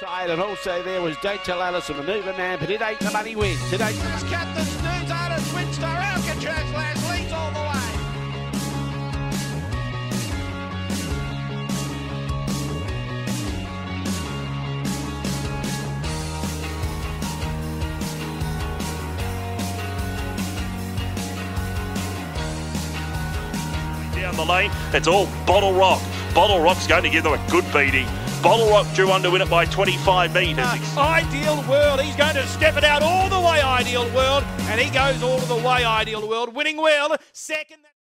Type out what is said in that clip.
inside, and also there was Don't Tell Alice, a manoeuvre man, but it ain't the money wins. It ain't the money. Captain Snooze out of Twin Star Alcatraz last leads all the way. Down the lane, it's all Bottle Rock. Bottle Rock's going to give them a good beating. Bottle Rock drew on to win it by 25 metres. Ideal World, he's going to step it out all the way, Ideal World, and he goes all the way, Ideal World, winning well, second.